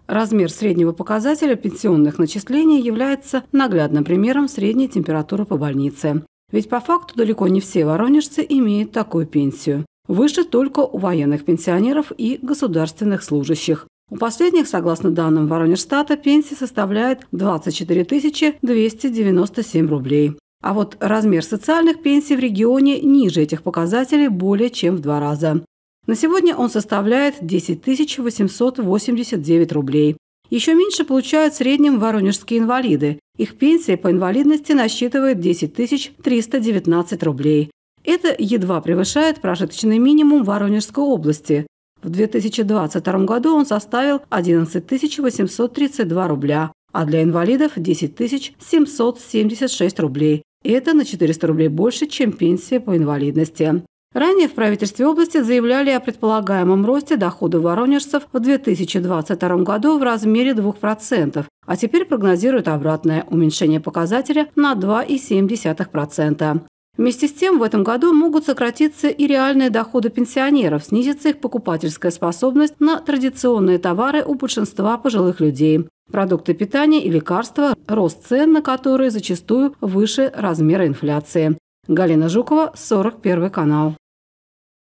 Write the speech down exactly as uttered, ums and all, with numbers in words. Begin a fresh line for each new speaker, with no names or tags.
Размер среднего показателя пенсионных начислений является наглядным примером средней температуры по больнице. Ведь по факту далеко не все воронежцы имеют такую пенсию. Выше только у военных пенсионеров и государственных служащих. У последних, согласно данным Воронежстата, пенсия составляет двадцать четыре тысячи двести девяносто семь рублей. А вот размер социальных пенсий в регионе ниже этих показателей более чем в два раза. На сегодня он составляет десять тысяч восемьсот восемьдесят девять рублей. Еще меньше получают в среднем воронежские инвалиды. Их пенсия по инвалидности насчитывает десять тысяч триста девятнадцать рублей. Это едва превышает прожиточный минимум Воронежской области. В две тысячи двадцать втором году он составил одиннадцать тысяч восемьсот тридцать два рубля, а для инвалидов – десять тысяч семьсот семьдесят шесть рублей. Это на четыреста рублей больше, чем пенсия по инвалидности. Ранее в правительстве области заявляли о предполагаемом росте доходов воронежцев в две тысячи двадцать втором году в размере двух процентов, а теперь прогнозируют обратное – уменьшение показателя на два целых семь десятых процента. Вместе с тем в этом году могут сократиться и реальные доходы пенсионеров, снизится их покупательская способность на традиционные товары у большинства пожилых людей. Продукты питания и лекарства, рост цен на которые зачастую выше размера инфляции. Галина Жукова, сорок первый канал.